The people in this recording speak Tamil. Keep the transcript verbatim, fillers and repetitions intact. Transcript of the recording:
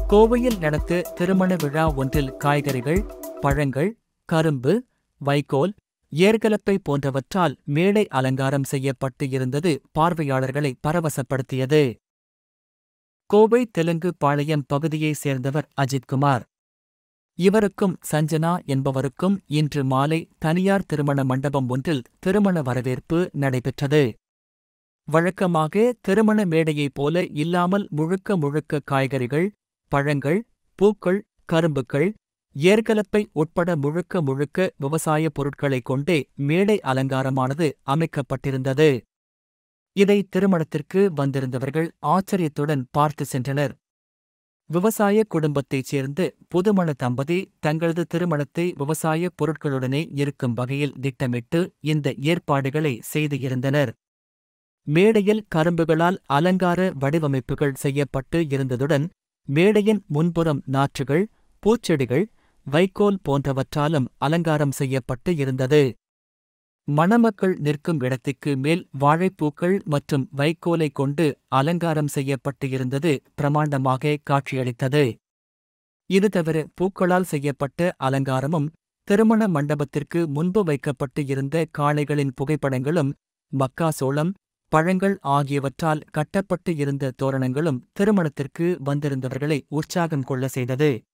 கோவையில் நடந்த திருமண விழா ஒன்றில் காய்கறிகள், பழங்கள், கரும்பு, வைக்கோல், ஏர்கலப்பை போன்றவற்றால் மேடை அலங்காரம் செய்யப்பட்டு இருந்தது பார்வையாளர்களை பரவசப்படுத்தியது. கோவை தெலுங்கு பாளையம் பகுதியைச் சேர்ந்தவர் அஜித்குமார். இவருக்கும் சஞ்சனா என்பவருக்கும் இன்று மாலை தனியார் திருமண மண்டபம் ஒன்றில் திருமண வரவேற்பு நடைபெற்றது. வழக்கமாக திருமண மேடையைப் போல இல்லாமல் முழுக்க முழுக்க காய்கறிகள், பழங்கள், பூக்கள், கரும்புக்கள், ஏர்கலப்பை உட்பட முழுக்க முழுக்க விவசாய பொருட்களைக் கொண்டே மேடை அலங்காரமானது அமைக்கப்பட்டிருந்தது. இதை திருமணத்திற்கு வந்திருந்தவர்கள் ஆச்சரியத்துடன் பார்த்து சென்றனர். விவசாய குடும்பத்தைச் சேர்ந்த புதுமண தம்பதி தங்களது திருமணத்தை விவசாய பொருட்களுடனே இருக்கும் வகையில் திட்டமிட்டு இந்த ஏற்பாடுகளை செய்து இருந்தனர். மேடையில் கரும்புகளால் அலங்கார வடிவமைப்புகள் செய்யப்பட்டு இருந்ததுடன் மேடையின் முன்புறம் நாற்றுகள், பூச்செடிகள், வைக்கோல் போன்றவற்றாலும் அலங்காரம் செய்யப்பட்டு இருந்தது. மணமக்கள் நிற்கும் இடத்துக்கு மேல் வாழைப்பூக்கள் மற்றும் வைக்கோலை கொண்டு அலங்காரம் செய்யப்பட்டு இருந்தது பிரமாண்டமாக காட்சியளித்தது. இது தவிர பூக்களால் செய்யப்பட்ட அலங்காரமும், திருமண மண்டபத்திற்கு முன்பு வைக்கப்பட்டு இருந்த காளைகளின் புகைப்படங்களும், மக்காசோளம், பழங்கள் ஆகியவற்றால் கட்டப்பட்டு இருந்த தோரணங்களும் திருமணத்திற்கு வந்திருந்தவர்களை உற்சாகம் கொள்ள செய்தது.